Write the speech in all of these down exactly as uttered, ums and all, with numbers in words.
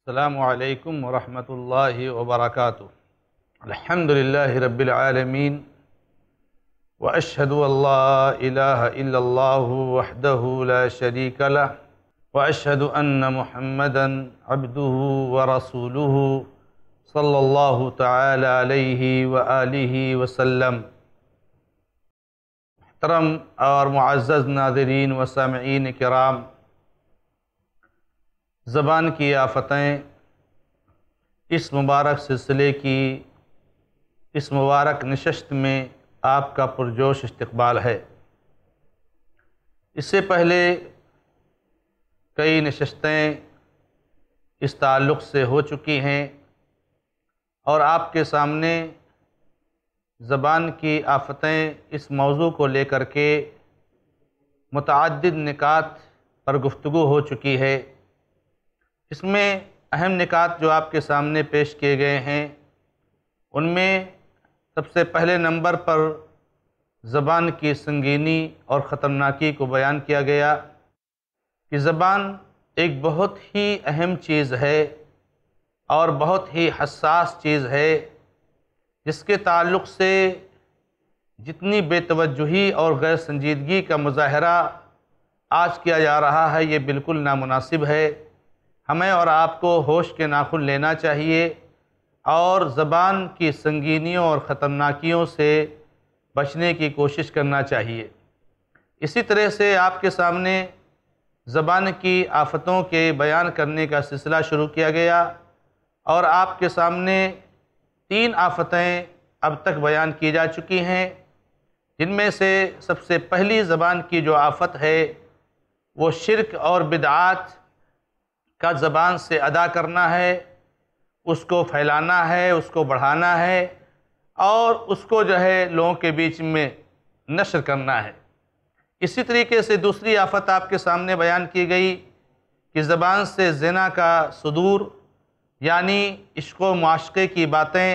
السلام علیکم ورحمۃ اللہ وبرکاتہ۔ الحمدللہ رب العالمین واشہد ان لا الہ الا اللہ وحدہ لا شریک لہ واشہد ان محمدا عبدہ ورسولہ صلی اللہ تعالی علیہ وآلہ وسلم۔ محترم اور معزز ناظرین و سامعین کرام، زبان کی آفتیں اس مبارک سلسلے کی اس مبارک نشست میں آپ کا پرجوش استقبال ہے۔ اس سے پہلے کئی نشستیں اس تعلق سے ہو چکی ہیں اور آپ کے سامنے زبان کی آفتیں اس موضوع کو لے کر کے متعدد نکات پر گفتگو ہو چکی ہے۔ اس میں اہم نکات جو آپ کے سامنے پیش کیے گئے ہیں، ان میں سب سے پہلے نمبر پر زبان کی سنگینی اور خطرناکی کو بیان کیا گیا کہ زبان ایک بہت ہی اہم چیز ہے اور بہت ہی حساس چیز ہے، جس کے تعلق سے جتنی بے توجہی اور غیر سنجیدگی کا مظاہرہ آج کیا جا رہا ہے، یہ بالکل نامناسب ہے۔ ہمیں اور آپ کو ہوش کے ناخن لینا چاہیے اور زبان کی سنگینیوں اور خطرناکیوں سے بچنے کی کوشش کرنا چاہیے۔ اسی طرح سے آپ کے سامنے زبان کی آفتوں کے بیان کرنے کا سلسلہ شروع کیا گیا اور آپ کے سامنے تین آفتیں اب تک بیان کی جا چکی ہیں، جن میں سے سب سے پہلی زبان کی جو آفت ہے وہ شرک اور بدعات کا زبان سے ادا کرنا ہے، اس کو پھیلانا ہے، اس کو بڑھانا ہے اور اس کو جو ہے لوگوں کے بیچ میں نشر کرنا ہے۔ اسی طریقے سے دوسری آفت آپ کے سامنے بیان کی گئی کہ زبان سے زنا کا صدور، یعنی عشق و معاشقے کی باتیں،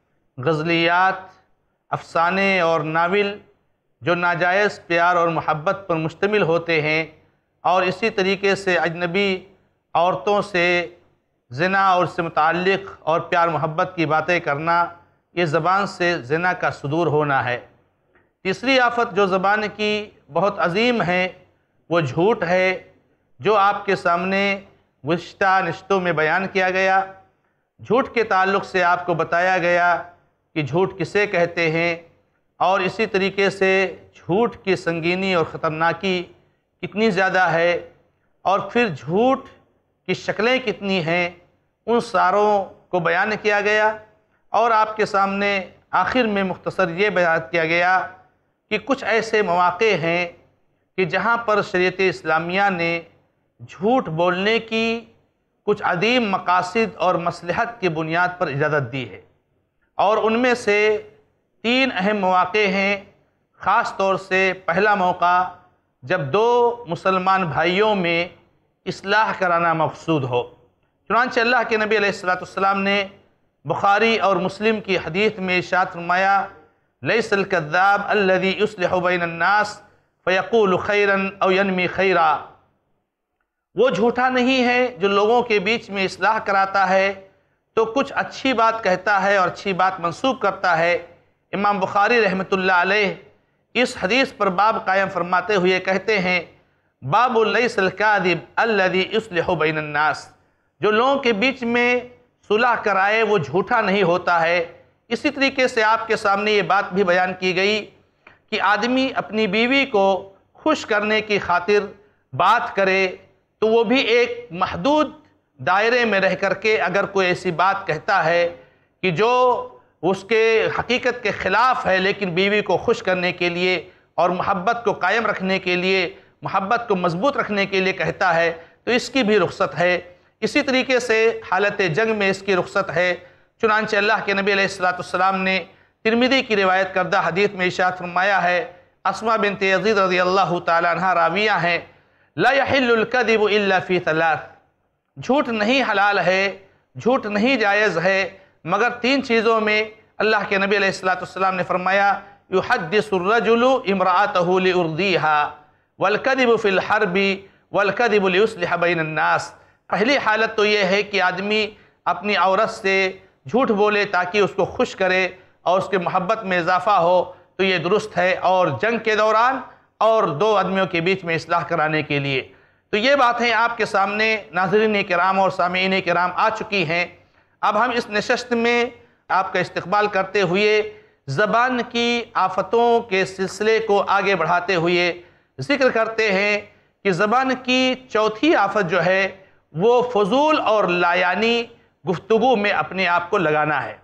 غزلیات، افسانے اور ناول جو ناجائز پیار اور محبت پر مشتمل ہوتے ہیں، اور اسی طریقے سے اجنبی عورتوں سے زنا اور اس سے متعلق اور پیار محبت کی باتیں کرنا، یہ زبان سے زنا کا صدور ہونا ہے۔ تیسری آفت جو زبان کی بہت عظیم ہے وہ جھوٹ ہے، جو آپ کے سامنے گزشتہ نشستوں میں بیان کیا گیا۔ جھوٹ کے تعلق سے آپ کو بتایا گیا کہ جھوٹ کسے کہتے ہیں اور اسی طریقے سے جھوٹ کی سنگینی اور خطرناکی کتنی زیادہ ہے، اور پھر جھوٹ کی شکلیں کتنی ہیں، ان ساروں کو بیان کیا گیا۔ اور آپ کے سامنے آخر میں مختصر یہ بیان کیا گیا کہ کچھ ایسے مواقع ہیں کہ جہاں پر شریعت اسلامیہ نے جھوٹ بولنے کی کچھ عظیم مقاصد اور مصلحت کی بنیاد پر اجازت دی ہے، اور ان میں سے تین اہم مواقع ہیں۔ خاص طور سے پہلا موقع جب دو مسلمان بھائیوں میں اصلاح کرانا مقصود ہو۔ چنانچہ اللہ کے نبی علیہ الصلوۃ والسلام نے بخاری اور مسلم کی حدیث میں ارشاد فرمایا، لیس الکذاب الذی یصلح بین الناس فیقول خیرا او ینمی خیرا۔ وہ جھوٹا نہیں ہے جو لوگوں کے بیچ میں اصلاح کراتا ہے تو کچھ اچھی بات کہتا ہے اور اچھی بات منسوب کرتا ہے۔ امام بخاری رحمۃ اللہ علیہ اس حدیث پر باب قائم فرماتے ہوئے کہتے ہیں، باب لیس الکاذب الذی یصلح بین الناس، جو لوگوں کے بیچ میں صلح کرائے وہ جھوٹا نہیں ہوتا ہے۔ اسی طریقے سے آپ کے سامنے یہ بات بھی بیان کی گئی کہ آدمی اپنی بیوی کو خوش کرنے کی خاطر بات کرے تو وہ بھی ایک محدود دائرے میں رہ کر کے اگر کوئی ایسی بات کہتا ہے کہ جو اس کے حقیقت کے خلاف ہے، لیکن بیوی کو خوش کرنے کے لیے اور محبت کو قائم رکھنے کے لیے، محبت کو مضبوط رکھنے کے لیے کہتا ہے، تو اس کی بھی رخصت ہے۔ اسی طریقے سے حالت جنگ میں اس کی رخصت ہے۔ چنانچہ اللہ کے نبی علیہ الصلوۃ والسلام نے ترمذی کی روایت کردہ حدیث میں ارشاد فرمایا ہے، اسماء بنت یزید رضی اللہ تعالی عنہ راویہ ہیں، لا یحل الکذب الا فی ثلاث، جھوٹ نہیں حلال ہے، جھوٹ نہیں جائز ہے مگر تین چیزوں میں۔ اللہ کے نبی علیہ الصلوۃ والسلام نے فرمایا، یحدث الرجل امرأته ليرضيها والکذب فی الحرب والکذب لیصلح بین الناس، پہلی حالت تو یہ ہے کہ آدمی اپنی عورت سے جھوٹ بولے تاکہ اس کو خوش کرے اور اس کے محبت میں اضافہ ہو، تو یہ درست ہے، اور جنگ کے دوران اور دو آدمیوں کے بیچ میں اصلاح کرانے کے لیے۔ تو یہ باتیں آپ کے سامنے ناظرین کرام اور سامعین کرام آ چکی ہیں۔ اب ہم اس نشست میں آپ کا استقبال کرتے ہوئے زبان کی آفتوں کے سلسلے کو آگے بڑھاتے ہوئے ذکر کرتے ہیں کہ زبان کی چوتھی آفت جو ہے وہ فضول اور لایانی گفتگو میں اپنے آپ کو لگانا ہے۔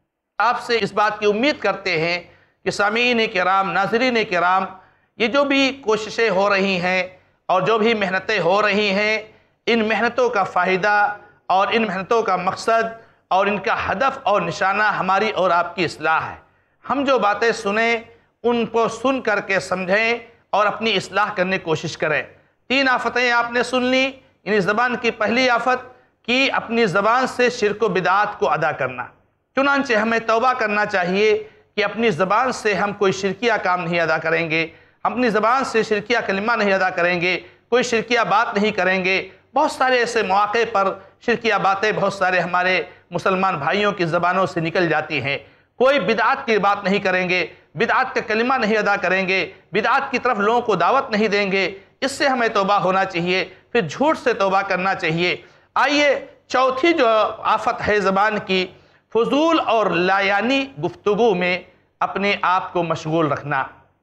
آپ سے اس بات کی امید کرتے ہیں کہ سامعین کرام، ناظرین کرام، یہ جو بھی کوششیں ہو رہی ہیں اور جو بھی محنتیں ہو رہی ہیں، ان محنتوں کا فائدہ اور ان محنتوں کا مقصد اور ان کا ہدف اور نشانہ ہماری اور آپ کی اصلاح ہے۔ ہم جو باتیں سنیں ان کو سن کر کے سمجھیں اور اپنی اصلاح کرنے کی کوشش کریں۔ تین آفتیں آپ نے سن لی، یعنی زبان کی پہلی آفت کہ اپنی زبان سے شرک و بدعات کو ادا کرنا۔ چنانچہ ہمیں توبہ کرنا چاہیے کہ اپنی زبان سے ہم کوئی شرکیہ کام نہیں ادا کریں گے، اپنی زبان سے شرکیہ کلمہ نہیں ادا کریں گے، کوئی شرکیہ بات نہیں کریں گے۔ بہت سارے ایسے مواقع پر شرکیہ باتیں بہت سارے ہمارے مسلمان بھائیوں کی زبانوں سے نکل جاتی ہیں۔ کوئی بدعات کی بات نہیں کریں گے، بدعات کا کلمہ نہیں ادا کریں گے، بدعات کی طرف لوگوں کو دعوت نہیں دیں گے۔ اس سے ہمیں توبہ ہونا چاہیے، پھر جھوٹ سے توبہ کرنا چاہیے۔ آئیے چوتھی جو آفت ہے زبان کی، فضول اور لایانی گفتگو میں اپنے آپ کو مشغول رکھنا۔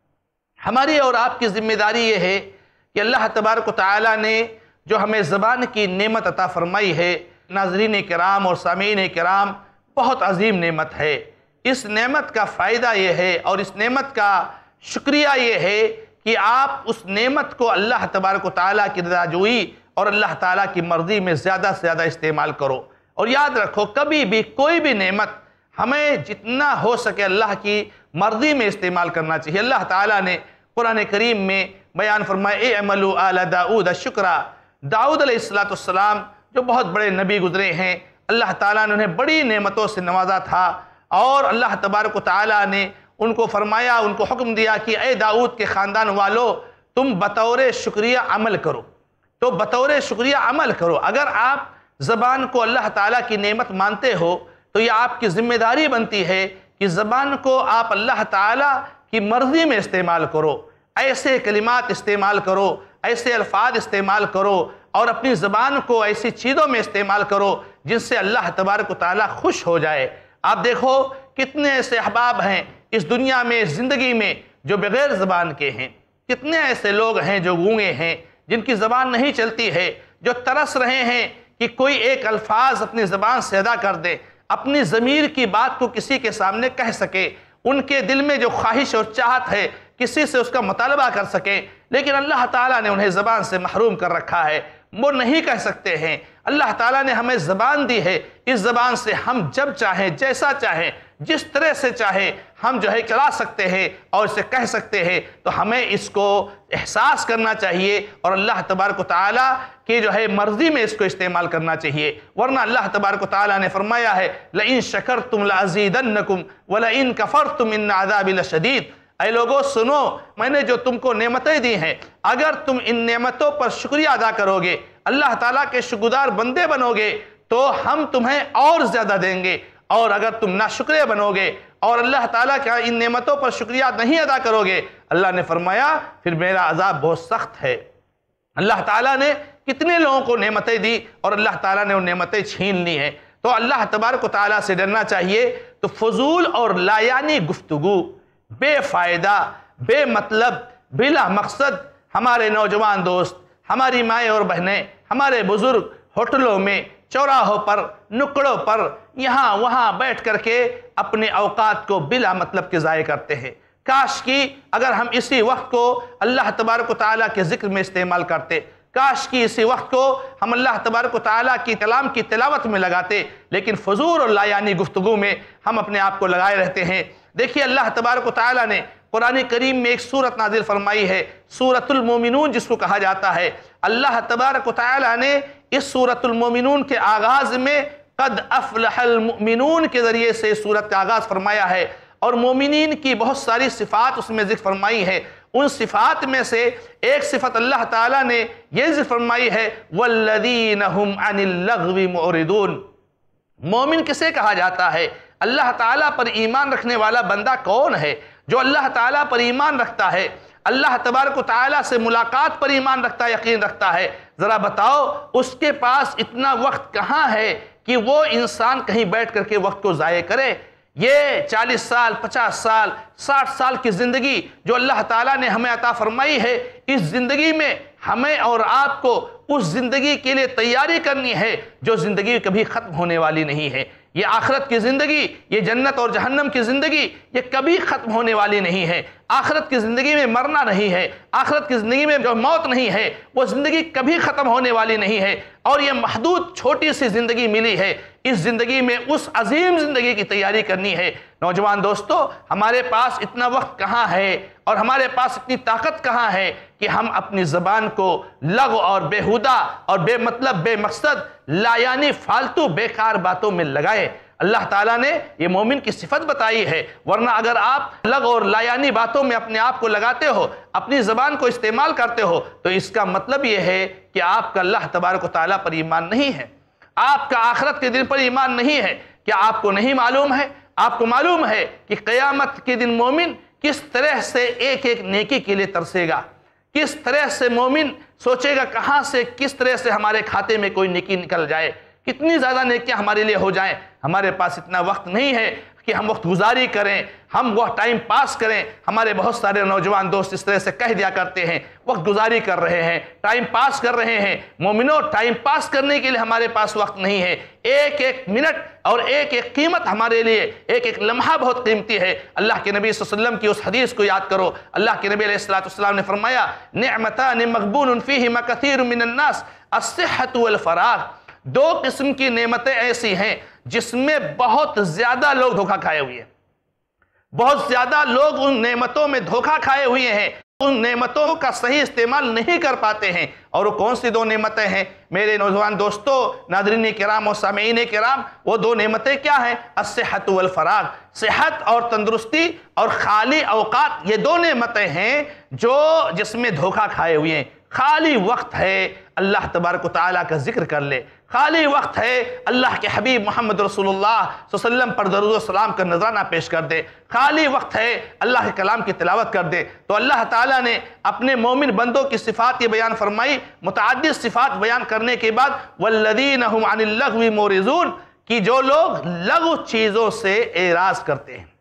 ہماری اور آپ کی ذمہ داری یہ ہے کہ اللہ تبارک و تعالیٰ نے جو ہمیں زبان کی نعمت عطا فرمائی ہے، ناظرین کرام اور سامعین کرام، بہت عظیم نعمت ہے۔ اس نعمت کا فائدہ یہ ہے اور اس نعمت کا شکریہ یہ ہے کہ آپ اس نعمت کو اللہ تبارک و تعالیٰ کی رضا جوئی اور اللہ تعالیٰ کی مرضی میں زیادہ سے زیادہ استعمال کرو۔ اور یاد رکھو، کبھی بھی کوئی بھی نعمت ہمیں جتنا ہو سکے اللہ کی مرضی میں استعمال کرنا چاہیے۔ اللہ تعالیٰ نے قرآن کریم میں بیان فرمایا، اعملوا آل داؤد شکرا۔ داؤد علیہ السلام جو بہت بڑے نبی گزرے ہیں، اللہ تعالیٰ نے انہیں بڑی نعمتوں سے نوازا تھا، اور اللہ تبارک و تعالیٰ نے ان کو فرمایا، ان کو حکم دیا کہ اے داؤد کے خاندان والو، تم بطور شکریہ عمل کرو۔ تو بطور شکریہ عمل کرو۔ اگر آپ زبان کو اللہ تعالیٰ کی نعمت مانتے ہو تو یہ آپ کی ذمہ داری بنتی ہے کہ زبان کو آپ اللہ تعالیٰ کی مرضی میں استعمال کرو، ایسے کلمات استعمال کرو، ایسے الفاظ استعمال کرو، اور اپنی زبان کو ایسی چیزوں میں استعمال کرو جن سے اللہ تبارک و تعالیٰ خوش ہو جائے۔ آپ دیکھو کتنے ایسے احباب ہیں اس دنیا میں، زندگی میں، جو بغیر زبان کے ہیں۔ کتنے ایسے لوگ ہیں جو گونگے ہیں، جن کی زبان نہیں چلتی ہے، جو ترس رہے ہیں کہ کوئی ایک الفاظ اپنی زبان سے ادا کر دے، اپنی ضمیر کی بات کو کسی کے سامنے کہہ سکے، ان کے دل میں جو خواہش اور چاہت ہے کسی سے اس کا مطالبہ کر سکیں، لیکن اللہ تعالیٰ نے انہیں زبان سے محروم کر رکھا ہے، وہ نہیں کہہ سکتے ہیں۔ اللہ تعالیٰ نے ہمیں زبان دی ہے، اس زبان سے ہم جب چاہیں، جیسا چاہیں، جس طرح سے چاہیں ہم جو ہے چلا سکتے ہیں اور اسے کہہ سکتے ہیں۔ تو ہمیں اس کو احساس کرنا چاہیے اور اللہ تبارک و تعالیٰ کی جو ہے مرضی میں اس کو استعمال کرنا چاہیے، ورنہ اللہ تبارک و تعالیٰ نے فرمایا ہے لَإِن شَكَرْتُمْ لَأَزِيدَنَّكُمْ وَلَإِن كَفَرْتُمْ إِنَّ عَذَابِ لَشَدِيدٌ۔ اے لوگو سنو، میں نے جو تم کو نعمتیں دی ہیں، اگر تم ان نعمتوں پر شکریہ ادا کرو گے، اللہ تعالیٰ کے شکرگزار بندے بنو گے، تو ہم تمہیں اور زیادہ دیں گے، اور اگر تم ناشکرے بنو گے اور اللہ تعالیٰ کا ان نعمتوں پر شکریہ نہیں ادا کرو گے، اللہ نے فرمایا پھر میرا عذاب بہت سخت ہے۔ اللہ تعالیٰ نے کتنے لوگوں کو نعمتیں دی اور اللہ تعالیٰ نے وہ نعمتیں چھین لی ہیں۔ تو اللہ تبارک و تعالیٰ سے ڈرنا چاہیے۔ تو فضول اور لایانی گفتگو، بے فائدہ، بے مطلب، بلا مقصد، ہمارے نوجوان دوست، ہماری مائیں اور بہنیں، ہمارے بزرگ ہوٹلوں میں، چوراہوں پر، نکڑوں پر، یہاں وہاں بیٹھ کر کے اپنے اوقات کو بلا مطلب کے ضائع کرتے ہیں۔ کاش کی اگر ہم اسی وقت کو اللہ تبارک و تعالیٰ کے ذکر میں استعمال کرتے، کاش کی اسی وقت کو ہم اللہ تبارک و تعالیٰ کی کلام کی تلاوت میں لگاتے، لیکن فضول اور لایانی گفتگو میں ہم اپنے آپ کو لگائے رہتے ہیں۔ دیکھیے اللہ تبارک و تعالیٰ نے قرآن کریم میں ایک سورت نازل فرمائی ہے، سورۃ المومنون جس کو کہا جاتا ہے۔ اللہ تبارک و تعالیٰ نے اس سورۃ المومنون کے آغاز میں قد افلح المؤمنون کے ذریعے سے سورت کا آغاز فرمایا ہے، اور مومنین کی بہت ساری صفات اس میں ذکر فرمائی ہے۔ ان صفات میں سے ایک صفت اللہ تعالیٰ نے یہ ذکر فرمائی ہے وَالَّذِينَ هُمْ عَنِ اللَّغْوِ مُعْرِضُونَ۔ مومن کسے کہا جاتا ہے؟ اللہ تعالیٰ پر ایمان رکھنے والا بندہ کون ہے؟ جو اللہ تعالیٰ پر ایمان رکھتا ہے، اللہ تبارک و تعالیٰ سے ملاقات پر ایمان رکھتا ہے، یقین رکھتا ہے، ذرا بتاؤ اس کے پاس اتنا وقت کہاں ہے کہ وہ انسان کہیں بیٹھ کر کے وقت کو ضائع کرے؟ یہ چالیس سال، پچاس سال، ساٹھ سال کی زندگی جو اللہ تعالیٰ نے ہمیں عطا فرمائی ہے، اس زندگی میں ہمیں اور آپ کو اس زندگی کے لیے تیاری کرنی ہے جو زندگی کبھی ختم ہونے والی نہیں ہے۔ یہ آخرت کی زندگی، یہ جنت اور جہنم کی زندگی، یہ کبھی ختم ہونے والی نہیں ہے۔ آخرت کی زندگی میں مرنا نہیں ہے، آخرت کی زندگی میں جو موت نہیں ہے وہ زندگی کبھی ختم ہونے والی نہیں ہے، اور یہ محدود چھوٹی سی زندگی ملی ہے۔ اس زندگی میں اس عظیم زندگی کی تیاری کرنی ہے۔ نوجوان دوستو، ہمارے پاس اتنا وقت کہاں ہے اور ہمارے پاس اتنی طاقت کہاں ہے کہ ہم اپنی زبان کو لغو اور بیہودہ اور بے مطلب بے مقصد لایانی فالتو بیکار باتوں میں لگائے۔ اللہ تعالیٰ نے یہ مومن کی صفت بتائی ہے، ورنہ اگر آپ لغو اور لایانی باتوں میں اپنے آپ کو لگاتے ہو، اپنی زبان کو استعمال کرتے ہو، تو اس کا مطلب یہ ہے کہ آپ کا اللہ تبارک و تعالیٰ پر ایمان نہیں ہے، آپ کا آخرت کے دن پر ایمان نہیں ہے۔ کیا آپ کو نہیں معلوم ہے؟ آپ کو معلوم ہے کہ قیامت کے دن مومن کس طرح سے ایک ایک نیکی کے لیے ترسے گا، کس طرح سے مومن سوچے گا کہاں سے کس طرح سے ہمارے کھاتے میں کوئی نیکی نکل جائے، کتنی زیادہ نیکیاں ہمارے لیے ہو جائیں۔ ہمارے پاس اتنا وقت نہیں ہے کہ ہم وقت گزاری کریں، ہم وہ ٹائم پاس کریں۔ ہمارے بہت سارے نوجوان دوست اس طرح سے کہہ دیا کرتے ہیں، وقت گزاری کر رہے ہیں، ٹائم پاس کر رہے ہیں۔ مومنوں، ٹائم پاس کرنے کے لیے ہمارے پاس وقت نہیں ہے۔ ایک ایک منٹ اور ایک ایک قیمت ہمارے لیے، ایک ایک لمحہ بہت قیمتی ہے۔ اللہ کے نبی صلی اللہ علیہ وسلم کی اس حدیث کو یاد کرو۔ اللہ کے نبی علیہ السلام نے فرمایا نعمتان مغبون فیہما کثیر من الناس الصحۃ والفراغ۔ دو قسم کی نعمتیں ایسی ہیں جس میں بہت زیادہ لوگ دھوکہ کھائے ہوئے ہیں، بہت زیادہ لوگ ان نعمتوں میں دھوکہ کھائے ہوئے ہیں، ان نعمتوں کا صحیح استعمال نہیں کر پاتے ہیں۔ اور وہ کون سی دو نعمتیں ہیں میرے نوجوان دوستو، ناظرین کرام اور سامعین کرام؟ وہ دو نعمتیں کیا ہیں؟ الصحۃ والفراغ، صحت اور تندرستی اور خالی اوقات، یہ دو نعمتیں ہیں جو جس میں دھوکہ کھائے ہوئے ہیں۔ خالی وقت ہے اللہ تبارک و تعالیٰ کا ذکر کر لے، خالی وقت ہے اللہ کے حبیب محمد رسول اللہ صلی اللہ علیہ وسلم پر درود و سلام کا نذرانہ پیش کر دے، خالی وقت ہے اللہ کے کلام کی تلاوت کر دے۔ تو اللہ تعالیٰ نے اپنے مومن بندوں کی صفات یہ بیان فرمائی، متعدد صفات بیان کرنے کے بعد والذین هم عن اللغو معرضون، کہ جو لوگ لغو چیزوں سے اعراض کرتے ہیں،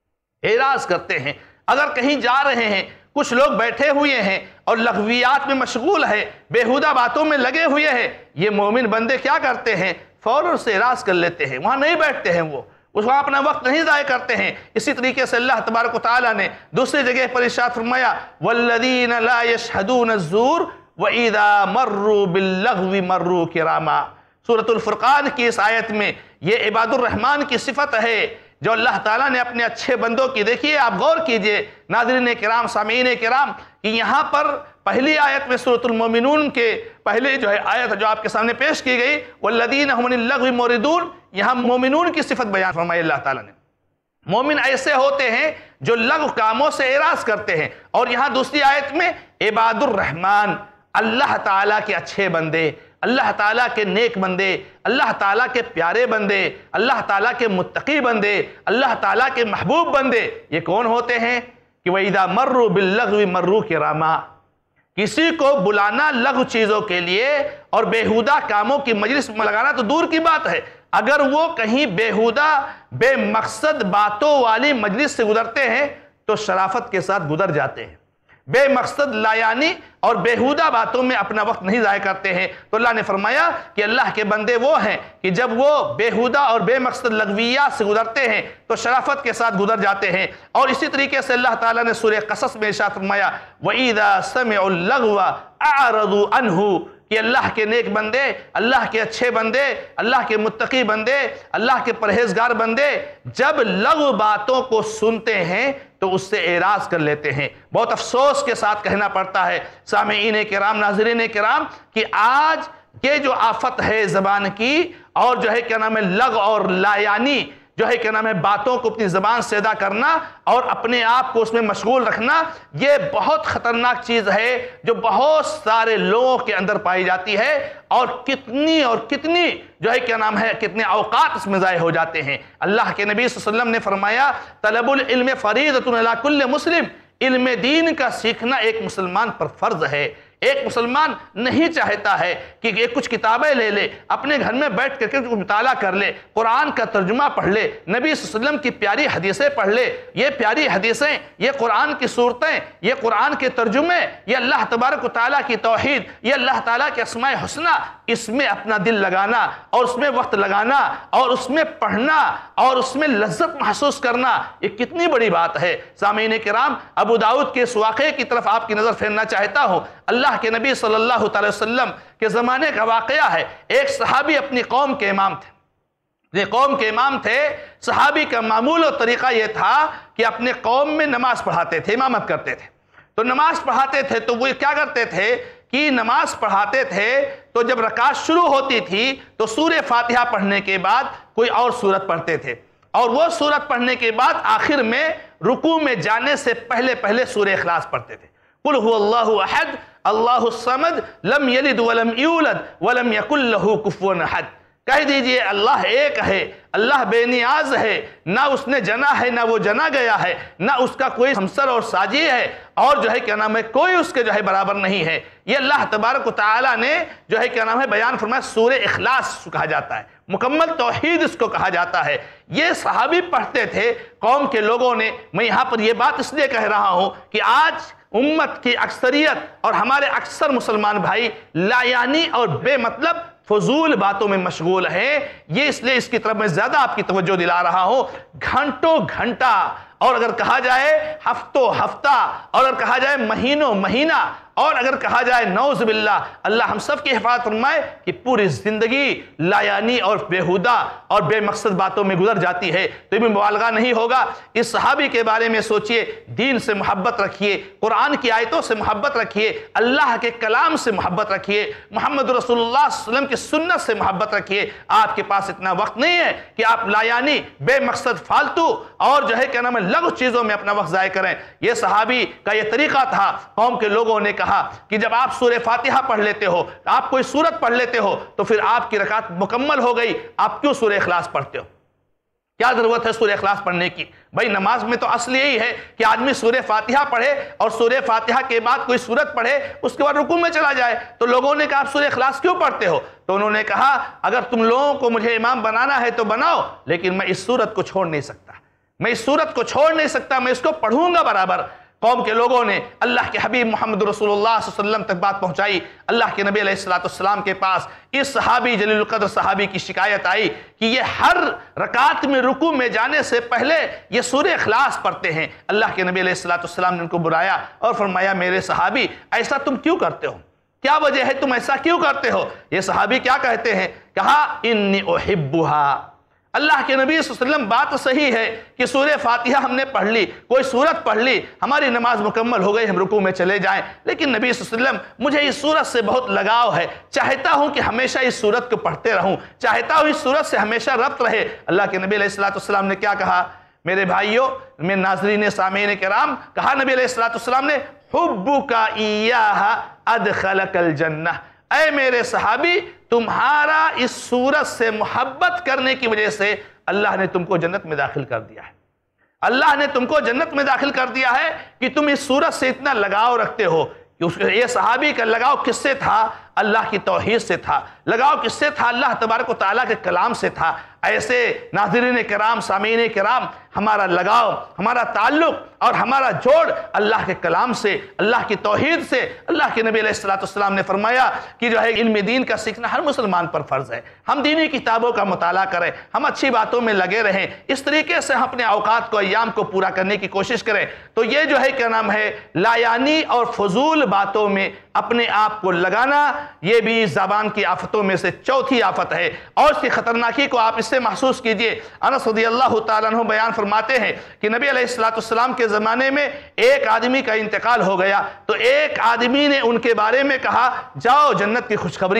اعراض کرتے ہیں۔ اگر کہیں جا رہے ہیں، کچھ لوگ بیٹھے ہوئے ہیں اور لغویات میں مشغول ہے، بیہودہ باتوں میں لگے ہوئے ہیں، یہ مومن بندے کیا کرتے ہیں؟ فوراً سے اعراض کر لیتے ہیں، وہاں نہیں بیٹھتے ہیں، وہ اس وہاں اپنا وقت نہیں ضائع کرتے ہیں۔ اسی طریقے سے اللہ تبارک و تعالیٰ نے دوسری جگہ پر ارشاد فرمایا والذین لا یشہدون الزور وَإِذَا مَرُّوا بِاللَّغْوِ مَرُّوا كِرَامًا۔ سورۃ الفرقان کی اس آیت میں یہ عباد الرحمن کی صفت ہے جو اللہ تعالیٰ نے اپنے اچھے بندوں کی، دیکھیے آپ غور کیجئے ناظرین کرام، سامعین کرام، کہ یہاں پر پہلی آیت میں سورۃ المومنون کے پہلے جو ہے آیت جو آپ کے سامنے پیش کی گئی والذین هم عن اللغو معرضون، یہاں مومنون کی صفت بیان فرمائی اللہ تعالیٰ نے۔ مومن ایسے ہوتے ہیں جو لغو کاموں سے اعراض کرتے ہیں، اور یہاں دوسری آیت میں عباد الرحمن، اللہ تعالیٰ کے اچھے بندے، اللہ تعالیٰ کے نیک بندے، اللہ تعالیٰ کے پیارے بندے، اللہ تعالیٰ کے متقی بندے، اللہ تعالیٰ کے محبوب بندے، یہ کون ہوتے ہیں؟ کہ وَإِذَا مَرُّوا بِاللَّغْوِ مَرُّوا كِرَامًا۔ کسی کو بلانا لغو چیزوں کے لیے اور بیہودہ کاموں کی مجلس میں لگانا تو دور کی بات ہے، اگر وہ کہیں بیہودہ بے مقصد باتوں والی مجلس سے گزرتے ہیں تو شرافت کے ساتھ گزر جاتے ہیں، بے مقصد لایانی اور بیہودہ باتوں میں اپنا وقت نہیں ضائع کرتے ہیں۔ تو اللہ نے فرمایا کہ اللہ کے بندے وہ ہیں کہ جب وہ بیہودہ اور بے مقصد لغویات سے گزرتے ہیں تو شرافت کے ساتھ گزر جاتے ہیں۔ اور اسی طریقے سے اللہ تعالیٰ نے سورہ قصص میں ارشاد فرمایا وَإِذَا سَمِعُوا اللَّغْوَ أَعْرَضُوا عَنْهُ، کہ اللہ کے نیک بندے، اللہ کے اچھے بندے، اللہ کے متقی بندے، اللہ کے پرہیزگار بندے جب لغو باتوں کو سنتے ہیں تو اس سے اعراض کر لیتے ہیں۔ بہت افسوس کے ساتھ کہنا پڑتا ہے سامعین کرام، ناظرین کرام، کہ آج یہ جو آفت ہے زبان کی اور جو ہے کیا نام ہے لغو اور لایانی جو ہے کیا نام ہے باتوں کو اپنی زبان سے ادا کرنا اور اپنے آپ کو اس میں مشغول رکھنا، یہ بہت خطرناک چیز ہے جو بہت سارے لوگوں کے اندر پائی جاتی ہے، اور کتنی اور کتنی جو ہے کیا نام ہے کتنے اوقات اس میں ضائع ہو جاتے ہیں۔ اللہ کے نبی صلی اللہ علیہ وسلم نے فرمایا طلب العلم فریضۃ علی کل مسلم، علم دین کا سیکھنا ایک مسلمان پر فرض ہے۔ ایک مسلمان نہیں چاہتا ہے کہ ایک کچھ کتابیں لے لے، اپنے گھر میں بیٹھ کر کے مطالعہ کر لے، قرآن کا ترجمہ پڑھ لے، نبی صلی اللہ علیہ وسلم کی پیاری حدیثیں پڑھ لے۔ یہ پیاری حدیثیں، یہ قرآن کی صورتیں، یہ قرآن کے ترجمے، یہ اللہ تبارک و تعالیٰ کی توحید، یہ اللہ تعالیٰ کے اسماء حسنہ، اس میں اپنا دل لگانا اور اس میں وقت لگانا اور اس میں پڑھنا اور اس میں لذت محسوس کرنا، یہ کتنی بڑی بات ہے۔ سامعین کرام، ابو داؤد کے اس واقعے کی طرف آپ کی نظر پھیرنا چاہتا ہوں۔ اللہ کے نبی صلی اللہ علیہ وسلم کے زمانے کا واقعہ ہے۔ ایک صحابی اپنی قوم کے امام تھے، یہ قوم کے امام تھے۔ صحابی کا معمول و طریقہ یہ تھا کہ اپنے قوم میں نماز پڑھاتے تھے، امامت کرتے تھے۔ تو نماز پڑھاتے تھے تو وہ کیا کرتے تھے کہ نماز پڑھاتے تھے تو جب رکعت شروع ہوتی تھی تو سورہ فاتحہ پڑھنے کے بعد کوئی اور سورت پڑھتے تھے، اور وہ سورت پڑھنے کے بعد آخر میں رکوع میں جانے سے پہلے پہلے سورہ اخلاص پڑھتے تھے۔ قل هو اللہ احد اللہ الصمد لم یلد ولم یولد ولم یکن لہ کفوا احد۔ کہہ دیجئے اللہ ایک ہے، اللہ بے نیاز ہے، نہ اس نے جنا ہے نہ وہ جنا گیا ہے، نہ اس کا کوئی ہمسر اور ساجی ہے، اور جو ہے کیا نام ہے کوئی اس کے جو ہے برابر نہیں ہے۔ یہ اللہ تبارک و تعالیٰ نے جو ہے کیا نام ہے بیان فرمایا، سورہ اخلاص کہا جاتا ہے، مکمل توحید اس کو کہا جاتا ہے۔ یہ صحابی پڑھتے تھے، قوم کے لوگوں نے، میں یہاں پر یہ بات اس لیے کہہ رہا ہوں کہ آج امت کی اکثریت اور ہمارے اکثر مسلمان بھائی لا یعنی اور بے مطلب فضول باتوں میں مشغول ہیں۔ یہ اس لیے اس کی طرف میں زیادہ آپ کی توجہ دلا رہا ہوں۔ گھنٹوں گھنٹہ، اور اگر کہا جائے ہفتوں ہفتہ، اور اگر کہا جائے مہینوں مہینہ، اور اگر کہا جائے نعوذ باللہ، اللہ ہم سب کی حفاظت فرمائے کہ پوری زندگی لا یعنی اور بیہودہ اور بے مقصد باتوں میں گزر جاتی ہے، تو یہ بھی مبالغہ نہیں ہوگا۔ اس صحابی کے بارے میں سوچئے، دین سے محبت رکھیے، قرآن کی آیتوں سے محبت رکھیے، اللہ کے کلام سے محبت رکھیے، محمد رسول اللہ صلی اللہ علیہ وسلم کی سنت سے محبت رکھیے۔ آپ کے پاس اتنا وقت نہیں ہے کہ آپ لا یعنی بے مقصد فالتو اور جو ہے کیا نام ہے لغو چیزوں میں اپنا وقت ضائع کریں۔ یہ صحابی کا یہ طریقہ تھا۔ قوم کے لوگوں نے کہا کہ جب آپ سورہ فاتحہ پڑھ لیتے ہو، آپ کوئی سورت پڑھ لیتے ہو تو پھر آپ کی رکعت مکمل ہو گئی، آپ کیوں سورہ اخلاص پڑھتے ہو؟ کیا ضرورت ہے سورہ اخلاص پڑھنے کی؟ بھائی نماز میں تو اصل یہی ہے کہ آدمی سورہ فاتحہ پڑھے اور سورہ فاتحہ کے بعد کوئی سورت پڑھے، اس کے بعد رکوع میں چلا جائے۔ تو لوگوں نے کہا آپ سورہ اخلاص کیوں پڑھتے ہو؟ تو انہوں نے کہا اگر تم لوگوں کو مجھے امام بنانا ہے تو بناؤ، لیکن میں اس سورت کو چھوڑ نہیں سکتا، میں اس سورت کو چھوڑ نہیں سکتا، میں اس کو پڑھوں گا برابر۔ قوم کے لوگوں نے اللہ کے حبیب محمد رسول اللہ صلی اللہ علیہ وسلم تک بات پہنچائی۔ اللہ کے نبی علیہ السلام کے پاس اس صحابی جلیل القدر صحابی کی شکایت آئی کہ یہ ہر رکعت میں رکوع میں جانے سے پہلے یہ سورہ اخلاص پڑھتے ہیں۔ اللہ کے نبی علیہ السلام نے ان کو بلایا اور فرمایا میرے صحابی ایسا تم کیوں کرتے ہو؟ کیا وجہ ہے تم ایسا کیوں کرتے ہو؟ یہ صحابی کیا کہتے ہیں؟ کہا انی احبھا۔ اللہ کے نبی صلی اللہ علیہ وسلم بات صحیح ہے کہ سورہ فاتحہ ہم نے پڑھ لی، کوئی سورت پڑھ لی، ہماری نماز مکمل ہو گئی، ہم رکوع میں چلے جائیں، لیکن نبی صلی اللہ علیہ وسلم مجھے اس سورت سے بہت لگاؤ ہے، چاہتا ہوں کہ ہمیشہ اس سورت کو پڑھتے رہوں، چاہتا ہوں اس سورت سے ہمیشہ ربط رہے۔ اللہ کے نبی علیہ السلام نے کیا کہا؟ میرے بھائیوں، میں ناظرین سامعین کرام، کہا نبی علیہ السلام نے حبک ایہا ادخلک الجنہ، اے میرے صحابی تمہارا اس سورت سے محبت کرنے کی وجہ سے اللہ نے تم کو جنت میں داخل کر دیا ہے۔ اللہ نے تم کو جنت میں داخل کر دیا ہے کہ تم اس سورت سے اتنا لگاؤ رکھتے ہو۔ کہ یہ صحابی کا لگاؤ کس سے تھا؟ اللہ کی توحید سے تھا۔ لگاؤ کس سے تھا؟ اللہ تبارک و تعالیٰ کے کلام سے تھا۔ ایسے ناظرین کرام، سامعین کرام، ہمارا لگاؤ، ہمارا تعلق اور ہمارا جوڑ اللہ کے کلام سے، اللہ کی توحید سے۔ اللہ کے نبی علیہ السلام نے فرمایا کہ جو ہے علم دین کا سیکھنا ہر مسلمان پر فرض ہے۔ ہم دینی کتابوں کا مطالعہ کریں، ہم اچھی باتوں میں لگے رہیں، اس طریقے سے ہم اپنے اوقات کو، ایام کو پورا کرنے کی کوشش کریں۔ تو یہ جو ہے کیا نام ہے لا یعنی اور فضول باتوں میں اپنے آپ کو لگانا، یہ بھی زبان کی آفتوں میں سے چوتھی آفت ہے، اور اس کی خطرناکی کو آپ اس سے محسوس کیجئے۔ انس رضی اللہ تعالیٰ عنہ بیان فرماتے ہیں کہ نبی علیہ السلام کے زمانے میں ایک آدمی کا انتقال ہو گیا، تو ایک آدمی نے ان کے بارے میں کہا جاؤ جنت کی خوشخبری ہے۔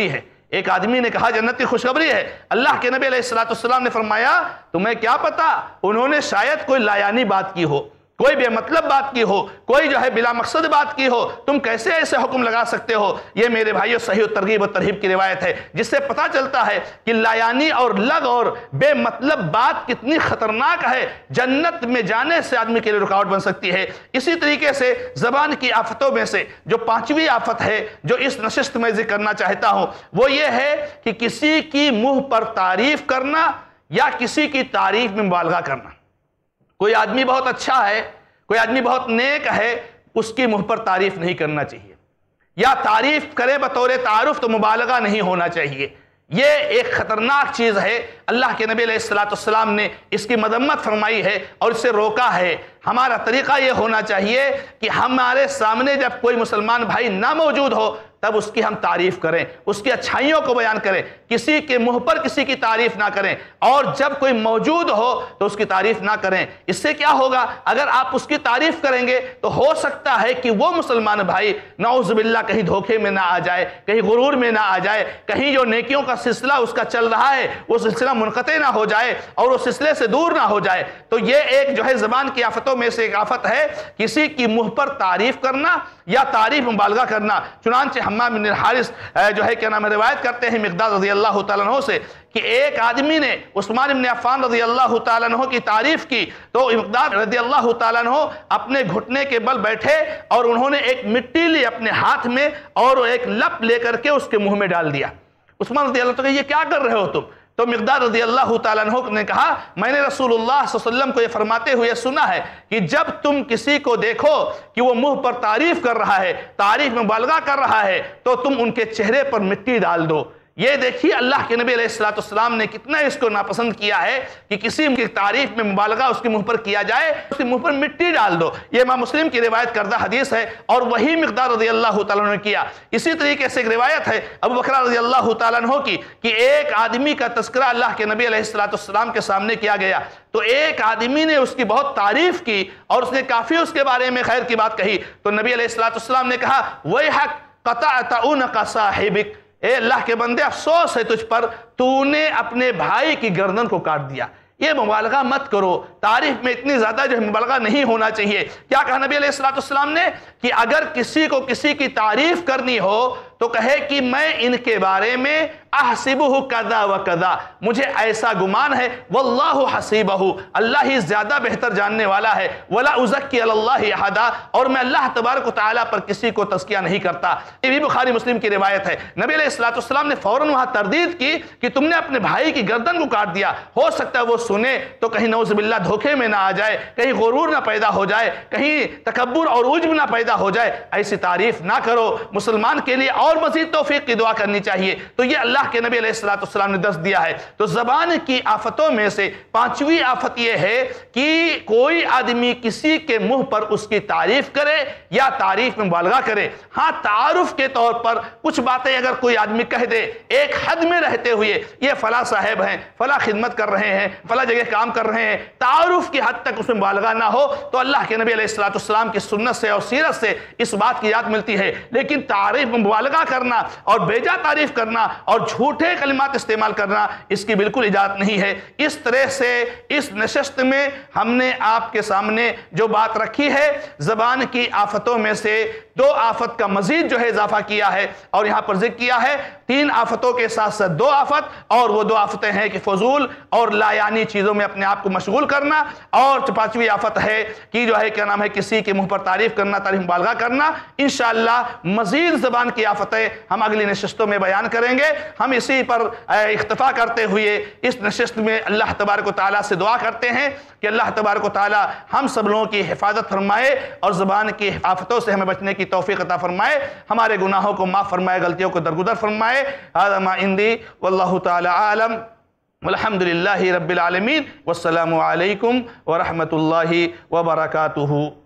ایک آدمی نے کہا جنت کی خوشخبری ہے۔ اللہ کے نبی علیہ الصلوۃ والسلام نے فرمایا تمہیں کیا پتا انہوں نے شاید کوئی لایانی بات کی ہو، کوئی بے مطلب بات کی ہو، کوئی جو ہے بلا مقصد بات کی ہو، تم کیسے ایسے حکم لگا سکتے ہو؟ یہ میرے بھائیو صحیح ترغیب و ترہیب کی روایت ہے، جس سے پتہ چلتا ہے کہ لایانی اور لغ اور بے مطلب بات کتنی خطرناک ہے، جنت میں جانے سے آدمی کے لیے رکاوٹ بن سکتی ہے۔ اسی طریقے سے زبان کی آفتوں میں سے جو پانچویں آفت ہے جو اس نشست میں ذکر کرنا چاہتا ہوں وہ یہ ہے کہ کسی کی منہ پر تعریف کرنا یا کسی کی تعریف میں مبالغہ کرنا۔ کوئی آدمی بہت اچھا ہے، کوئی آدمی بہت نیک ہے، اس کی منہ پر تعریف نہیں کرنا چاہیے، یا تعریف کرے بطور تعارف تو مبالغہ نہیں ہونا چاہیے۔ یہ ایک خطرناک چیز ہے، اللہ کے نبی علیہ الصلوۃ والسلام نے اس کی مذمت فرمائی ہے اور اسے روکا ہے۔ ہمارا طریقہ یہ ہونا چاہیے کہ ہمارے سامنے جب کوئی مسلمان بھائی نہ موجود ہو تب اس کی ہم تعریف کریں، اس کی اچھائیوں کو بیان کریں، کسی کے منہ پر کسی کی تعریف نہ کریں، اور جب کوئی موجود ہو تو اس کی تعریف نہ کریں۔ اس سے کیا ہوگا؟ اگر آپ اس کی تعریف کریں گے تو ہو سکتا ہے کہ وہ مسلمان بھائی نعوذ باللہ کہیں دھوکے میں نہ آ جائے، کہیں غرور میں نہ آ جائے، کہیں جو نیکیوں کا سلسلہ اس کا چل رہا ہے وہ سلسلہ منقطع نہ ہو جائے اور وہ سلسلے سے دور نہ ہو جائے۔ تو یہ ایک جو ہے زبان کی آفتوں میں سے ایک آفت ہے، کسی کی منہ پر تعریف کرنا یا تعریف مبالغہ کرنا۔ چنانچہ حمام بن الحارث جو ہے کیا نام ہے روایت کرتے ہیں مقداد رضی اللہ تعالیٰ عنہ سے کہ ایک آدمی نے عثمان بن عفان رضی اللہ تعالیٰ عنہ کی تعریف کی تو مقداد رضی اللہ تعالیٰ عنہ اپنے گھٹنے کے بل بیٹھے اور انہوں نے ایک مٹی لی اپنے ہاتھ میں اور ایک لپ لے کر کے اس کے منہ میں ڈال دیا۔ عثمان رضی اللہ تعالیٰ یہ کیا کر رہے ہو تم؟ تو مقداد رضی اللہ تعالیٰ عنہ نے کہا میں نے رسول اللہ صلی اللہ علیہ وسلم کو یہ فرماتے ہوئے سنا ہے کہ جب تم کسی کو دیکھو کہ وہ منہ پر تعریف کر رہا ہے، تعریف میں مبالغہ کر رہا ہے، تو تم ان کے چہرے پر مٹی ڈال دو۔ یہ دیکھیے اللہ کے نبی علیہ الصلوۃ والسلام نے کتنا اس کو ناپسند کیا ہے کہ کسی کی تعریف میں مبالغہ اس کے منہ پر کیا جائے، اس کے منہ پر مٹی ڈال دو۔ یہ امام مسلم کی روایت کردہ حدیث ہے اور وہی مقدار رضی اللہ تعالیٰ عنہ نے کیا۔ اسی طریقے سے ایک روایت ہے ابو بکر رضی اللہ تعالیٰ عنہ کی کہ ایک آدمی کا تذکرہ اللہ کے نبی علیہ الصلوۃ والسلام کے سامنے کیا گیا تو ایک آدمی نے اس کی بہت تعریف کی اور اس نے کافی اس کے بارے میں خیر کی بات کہی تو نبی علیہ الصلوۃ والسلام نے کہا وَيْحَكْ قَطَعْتَ عُنَقَ صَاحِبِكَ، اے اللہ کے بندے افسوس ہے تجھ پر، تو نے اپنے بھائی کی گردن کو کاٹ دیا۔ یہ مبالغہ مت کرو، تعریف میں اتنی زیادہ جو ہے مبالغہ نہیں ہونا چاہیے۔ کیا کہا نبی علیہ الصلوۃ والسلام نے کہ اگر کسی کو کسی کی تعریف کرنی ہو تو کہے کہ میں ان کے بارے میں احسبہ کذا و کذا، مجھے ایسا گمان ہے، واللہ حسیبہ، اللہ ہی زیادہ بہتر جاننے والا ہے، ولا ازکی علی اللہ احدا، اور میں اللہ تبارک و تعالیٰ پر کسی کو تزکیہ نہیں کرتا۔ یہ بھی بخاری مسلم کی روایت ہے۔ نبی علیہ الصلوۃ والسلام نے فوراً وہاں تردید کی کہ تم نے اپنے بھائی کی گردن کو کاٹ دیا، ہو سکتا ہے وہ سنے تو کہیں نعوذ باللہ دھوکے میں نہ آ جائے، کہیں غرور نہ پیدا ہو جائے، کہیں تکبر اور عجب نہ پیدا ہو جائے۔ ایسی تعریف نہ کرو، مسلمان کے لیے اور مزید توفیق کی دعا کرنی چاہیے۔ تو یہ اللہ کے نبی علیہ الصلوۃ والسلام نے درس دیا ہے۔ تو زبان کی آفتوں میں سے پانچویں آفت یہ ہے کہ کوئی آدمی کسی کے منہ پر اس کی تعریف کرے یا تعریف میں مبالغہ کرے۔ ہاں تعارف کے طور پر کچھ باتیں اگر کوئی آدمی کہہ دے ایک حد میں رہتے ہوئے، یہ فلاں صاحب ہیں، فلاں خدمت کر رہے ہیں، فلاں جگہ کام کر رہے ہیں، تعارف کی حد تک اس میں مبالغہ نہ ہو تو اللہ کے نبی علیہ الصلوۃ والسلام کی سنت سے اور سیرت سے اس بات کی یاد ملتی ہے۔ لیکن تعریف میں مبالغہ کرنا اور بیجا تعریف کرنا اور جھوٹے کلمات استعمال کرنا اس کی بالکل اجازت نہیں ہے۔ اس طرح سے اس نشست میں ہم نے آپ کے سامنے جو بات رکھی ہے زبان کی آفتوں میں سے دو آفت کا مزید جو ہے اضافہ کیا ہے اور یہاں پر ذکر کیا ہے تین آفتوں کے ساتھ ساتھ دو آفت، اور وہ دو آفتیں ہیں کہ فضول اور لایانی چیزوں میں اپنے آپ کو مشغول کرنا، اور پانچویں آفت ہے کہ جو ہے کیا نام ہے کسی کے منہ پر تعریف کرنا، تعریف مبالغہ کرنا۔ انشاءاللہ مزید زبان کی آفتیں ہم اگلی نشستوں میں بیان کریں گے۔ ہم اسی پر اکتفا کرتے ہوئے اس نشست میں اللہ تبارک و تعالیٰ سے دعا کرتے ہیں کہ اللہ تبارک و تعالیٰ ہم سب لوگوں کی حفاظت فرمائے اور زبان کی آفتوں سے ہمیں بچنے کی توفیق عطا فرمائے، ہمارے گناہوں کو معاف فرمائے، غلطیوں کو درگزر فرمائے۔ هذا ما عندي والله تعالى عالم والحمد لله رب العالمين والسلام عليكم ورحمة الله وبركاته۔